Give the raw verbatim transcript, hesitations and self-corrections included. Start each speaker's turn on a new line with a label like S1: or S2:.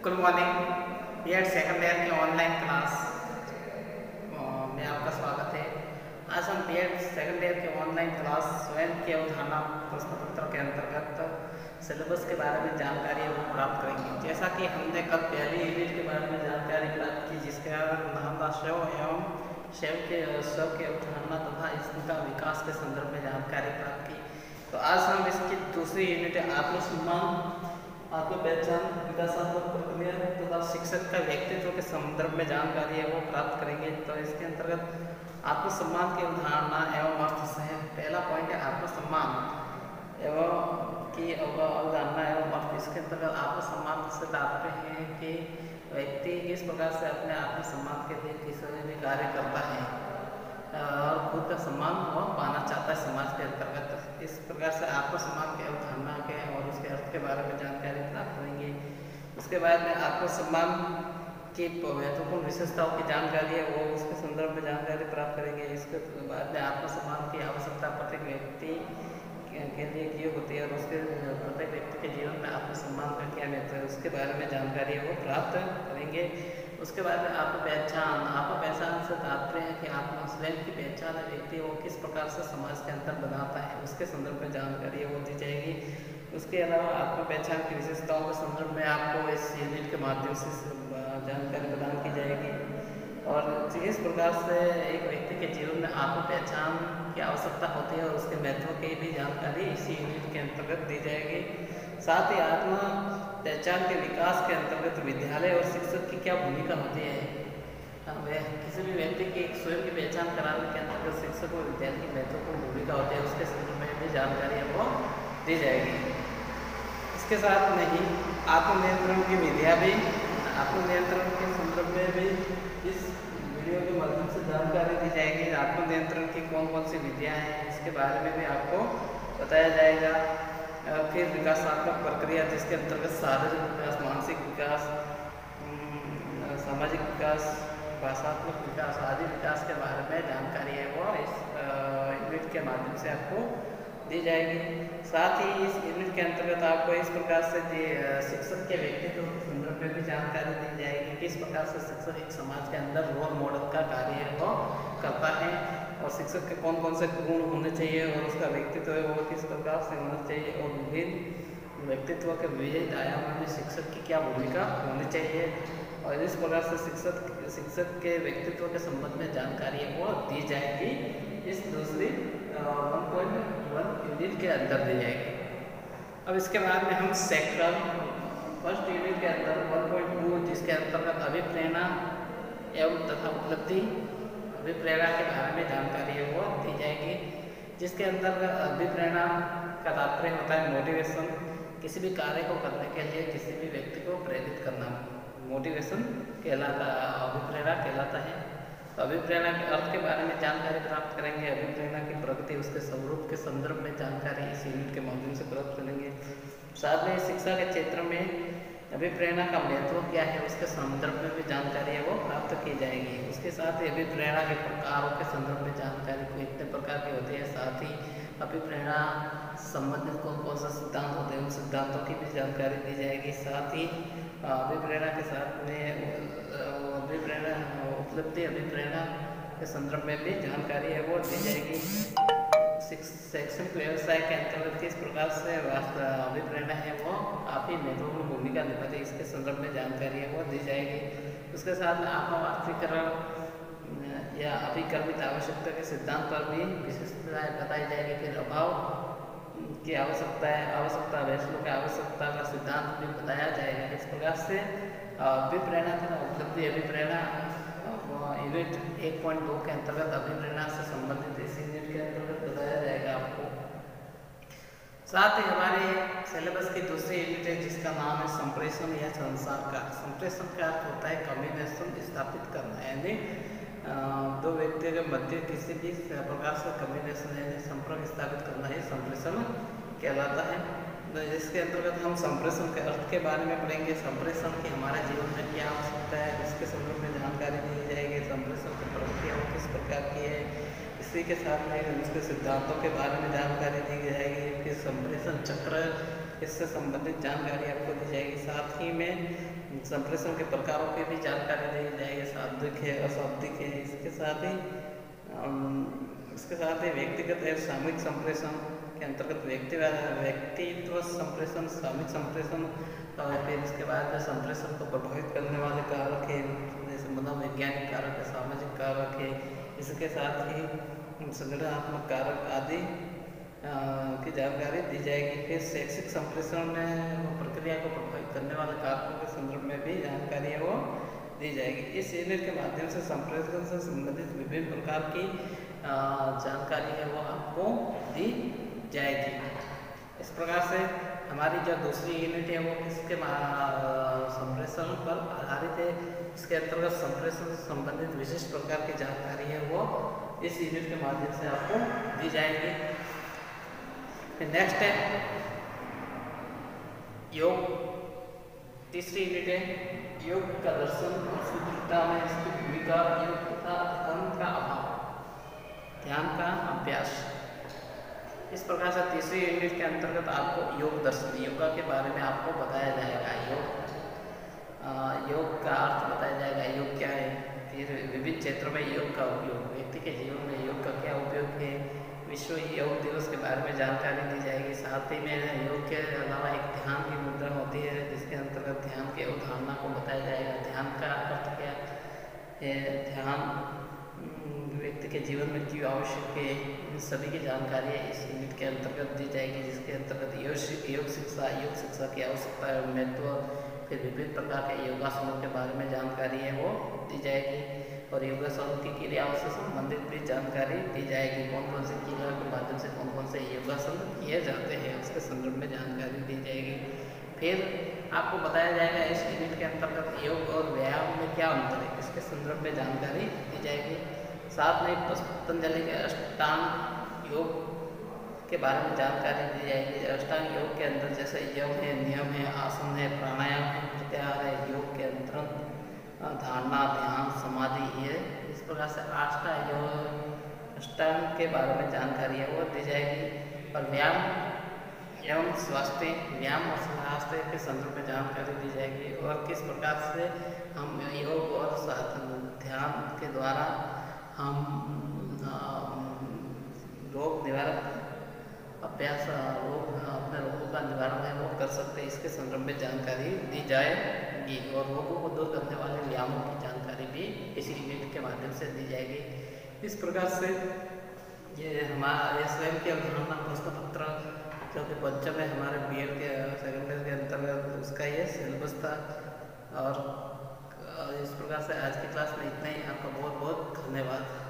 S1: Good morning. B Ed second year की online class में आपका स्वागत है। आज हम बी एड सेकेंड ईयर की ऑनलाइन क्लास स्वयं की अवधारणा प्रश्न पत्र के अंतर्गत सिलेबस के बारे में जानकारी वो प्राप्त करेंगे। जैसा कि हमने कल पहली यूनिट के बारे में जानकारी प्राप्त की, जिसका नाम था शव एवं शव के शव की अवधारणा तथा इसका विकास के संदर्भ में जानकारी प्राप्त की। तो आज हम इसकी दूसरी यूनिट आत्मसम्मान, आत्म पहचान, विकासात्मक प्रक्रिया तथा तो शिक्षक का व्यक्तित्व के संदर्भ में जानकारी है वो प्राप्त करेंगे। तो इसके अंतर्गत आत्मसम्मान की अवधारणा एवं अर्थ से पहला पॉइंट है आत्मसम्मान एवं की अवधारणा एवं अर्थ। इसके अंतर्गत आत्मसम्मान से तात्पर्य है कि व्यक्ति किस प्रकार से अपने आत्मसम्मान के लिए किसी भी कार्य करता है और खुद का सम्मान वह पाना चाहता है समाज के अंतर्गत। इस प्रकार से आत्मसम्मान की अवधारणा के और उसके अर्थ के बारे में जानकारी प्राप्त करेंगे। उसके बाद में आत्मसम्मान की महत्वपूर्ण विशेषताओं की जानकारी है वो उसके संदर्भ में जानकारी प्राप्त करेंगे। इसके बाद में आत्मसम्मान की आवश्यकता प्रत्येक व्यक्ति के लिए क्यों होती है और उसके प्रत्येक व्यक्ति के जीवन में आत्मसम्मान का क्या महत्व है उसके बारे में जानकारी है वो प्राप्त करेंगे। उसके बाद में आत्म पहचान, आत्म पहचान से तात्पर्य है कि आत्मा स्वयं की पहचान है व्यक्ति वो किस प्रकार से समाज के अंदर बनाता है उसके संदर्भ में जानकारी वो दी जाएगी। उसके अलावा आत्म पहचान की विशेषताओं के संदर्भ में आपको इस यूनिट के माध्यम से जानकारी प्रदान की जाएगी और जिस प्रकार से एक व्यक्ति के जीवन में आत्म पहचान की आवश्यकता होती है और उसके महत्व की भी जानकारी इसी यूनिट के अंतर्गत दी जाएगी। साथ ही आत्म पहचान के विकास के अंतर्गत विद्यालय और शिक्षक की क्या भूमिका होती है, वह किसी भी व्यक्ति की स्वयं की पहचान कराने के अंतर्गत शिक्षक और विद्यालय की महत्वपूर्ण भूमिका होती है उसके संदर्भ में भी जानकारी आपको दी जाएगी। इसके साथ में ही आत्मनियंत्रण की विधियाँ भी आत्मनियंत्रण के संदर्भ में भी इस वीडियो के माध्यम से जानकारी दी जाएगी। आत्मनियंत्रण की कौन कौन सी विधियाँ हैं इसके बारे में भी आपको बताया जाएगा। फिर विकासात्मक प्रक्रिया जिसके अंतर्गत शारीरिक विकास, मानसिक विकास, सामाजिक विकास, भाषात्मक विकास आदि विकास के बारे में जानकारी है वो इस यूनिट के माध्यम से आपको दी जाएगी। साथ ही इस यूनिट के अंतर्गत आपको इस प्रकार से शिक्षक के व्यक्तित्व के संदर्भ में भी जानकारी दी जाएगी। किस प्रकार से शिक्षक एक समाज के अंदर रोल मॉडल का कार्य वो करता है और शिक्षक के कौन कौन से गुण होने चाहिए और उसका व्यक्तित्व है वो किस प्रकार से होना चाहिए और विभिन्न व्यक्तित्व के विविध आयामों में शिक्षक की क्या भूमिका होनी चाहिए और इस प्रकार से शिक्षक शिक्षक के व्यक्तित्व के संबंध में जानकारी है वो दी जाएगी। इस दूसरी वन पॉइंट वन यूनिट के अंदर दी जाएगी। अब इसके बाद में हम सेक्टर फर्स्ट यूनिट के अंदर वन पॉइंट टू जिसके अंतर्गत अभिप्रेरणा एवं तथा उपलब्धि अभिप्रेरणा के बारे में जानकारी है वो दी जाएगी। जिसके अंदर अभिप्रेरणा का तात्पर्य होता है मोटिवेशन, किसी भी कार्य को करने के लिए किसी भी व्यक्ति को प्रेरित करना मोटिवेशन कहलाता अभिप्रेरणा कहलाता है। तो अभिप्रेरणा के अर्थ के बारे में जानकारी प्राप्त करेंगे। अभिप्रेरणा की प्रगति उसके स्वरूप के संदर्भ में जानकारी इस यूनिट के माध्यम से प्राप्त करेंगे। साथ में शिक्षा के क्षेत्र में अभिप्रेरणा का महत्व क्या है उसके संदर्भ में भी जानकारी है वो प्राप्त की जाएगी। उसके साथ ही अभिप्रेरणा के प्रकारों के संदर्भ में जानकारी कितने प्रकार की होती है, साथ ही अभिप्रेरणा संबंधित कौन कौन से सिद्धांत होते हैं उन सिद्धांतों की भी जानकारी दी जाएगी। साथ ही अभिप्रेरणा के साथ में अभिप्रेरणा उपलब्धि अभिप्रेरणा के संदर्भ में भी जानकारी है वो दी जाएगी। शैक्षणिक व्यवसाय के अंतर्गत किस प्रकार से अभिप्रेरणा है वो काफ़ी महत्वपूर्ण भूमिका निभाती है इसके संदर्भ में जानकारी है वो दी जाएगी। उसके साथ में आत्मवार्षिकरण या अभिकर्मित आवश्यकता के सिद्धांत पर भी विशेषताएं बताई जाएगी। फिर अभाव की आवश्यकता है आवश्यकता वैश्लों की आवश्यकता का सिद्धांत भी बताया जाएगा। इस प्रकार से अभिप्रेरणा तथा उपलब्धि अभिप्रेरणा यूनिट एक पॉइंट दो के अंतर्गत अभिप्रेरणा से संबंधित इस यूनिट के अंतर्गत बताया जाएगा आपको। साथ ही हमारे सिलेबस की दूसरी यूनिट है जिसका नाम है संप्रेषण या संसार का। संप्रेषण का अर्थ होता है कम्युनिकेशन स्थापित करना, यानी दो व्यक्तियों के मध्य किसी भी प्रकार से कम्युनिकेशन यानी संपर्क स्थापित करना ही संप्रेषण कहलाता है। इसके अंतर्गत हम संप्रेषण के अर्थ के बारे में पढ़ेंगे। संप्रेषण की हमारे जीवन में क्या आवश्यकता है इसके संदर्भ में जानकारी दी जाएगी। संप्रेषण की प्रक्रिया किस प्रकार की है इसी के साथ में उसके सिद्धांतों के बारे में जानकारी दी जाएगी। फिर संप्रेषण चक्र इससे संबंधित जानकारी आपको दी जाएगी। साथ ही में संप्रेषण के प्रकारों की भी जानकारी दी जाएगी, शाब्दिक है, अशाब्दिक है। इसके साथ ही इसके साथ ही व्यक्तिगत एवं सामूहिक संप्रेषण के अंतर्गत व्यक्ति व्यक्तित्व संप्रेषण, सामूहिक संप्रेषण, और फिर इसके बाद संप्रेषण को प्रभावित करने वाले कारक है, जैसे मनोवैज्ञानिक कारक है, सामाजिक कारक है। इसके साथ ही संगठनात्मक कारक आदि की जानकारी दी जाएगी। फिर शैक्षिक संप्रेषण में प्रक्रिया को प्रभावित करने वाले कारकों के संदर्भ में भी जानकारी है वो दी जाएगी। इस यूनिट के माध्यम से संप्रेषण से संबंधित विभिन्न प्रकार की जानकारी है वो आपको दी जाएगी। इस प्रकार से हमारी जो दूसरी यूनिट है वो किसके संप्रेषण पर आधारित है। इसके अंतर्गत संप्रेषण से संबंधित विशिष्ट प्रकार की जानकारी है वो इस यूनिट के माध्यम से आपको दी जाएगी। नेक्स्ट है योग, तीसरी यूनिट है योग का दर्शन और सूत्रता में इसकी भूमिका, योग तथा ध्यान का अभाव, ध्यान का अभ्यास। इस प्रकार से तीसरी यूनिट के अंतर्गत आपको योग दर्शन, योगा के बारे में आपको बताया जाएगा। योग योग का अर्थ बताया जाएगा, योग क्या है, फिर विभिन्न क्षेत्रों में योग का उपयोग, व्यक्ति के जीवन में योग का क्या उपयोग है, विश्व योग दिवस के बारे में जानकारी दी जाएगी। साथ ही में योग के अलावा एक ध्यान की मुद्रा होती है, जिसके अंतर्गत ध्यान के अवधारणा को बताया जाएगा। ध्यान का अर्थ क्या है, ध्यान व्यक्ति के जीवन में क्यों आवश्यक है, इन सभी की जानकारी इस यूनिट के अंतर्गत दी जाएगी। जिसके अंतर्गत योग योग शिक्षा, योग शिक्षा की आवश्यकता और महत्व, फिर विभिन्न प्रकार के योगासनों के बारे में जानकारी है वो दी जाएगी। और योगासन की क्रियाओं से संबंधित भी जानकारी दी जाएगी। कौन कौन सी क्रियाओं के माध्यम से कौन कौन से योगासन किए जाते हैं उसके संदर्भ में जानकारी दी जाएगी। फिर आपको बताया जाएगा इस यूनिट के अंतर्गत योग और व्यायाम में क्या अंतर है, इसके संदर्भ में जानकारी दी जाएगी। साथ में पतंजलि के अष्टांग योग के बारे में जानकारी दी जाएगी। अष्टांग योग के अंदर जैसे योग है, नियम है, आसन है, प्राणायाम है, प्रत्याहार है, योग के अंतर्गत धारणा, ध्यान, समाधि है। इस प्रकार से आष्टा योग अष्टांग के बारे में जानकारी है वो दी जाएगी। और व्यायाम एवं स्वास्थ्य, व्यायाम और स्वास्थ्य के संदर्भ में जानकारी दी जाएगी। और किस प्रकार से हम योग और ध्यान के द्वारा हम रोग निवारक अभ्यास, रोग अपने रोगों का निवारण है वो कर सकते हैं, इसके संदर्भ में जानकारी दी जाएगी। और रोगों को दूर करने वाले व्यायामों की जानकारी भी इसी यूनिट के माध्यम से दी जाएगी। इस प्रकार से ये हमारे स्वयं की अवधारणा प्रश्न पत्र जो कि पंचम है हमारे बी एड के सेकेंडरी के अंतर्गत, उसका ये सिलेबस था। और इस प्रकार से आज की क्लास में इतना ही। आपका बहुत बहुत धन्यवाद।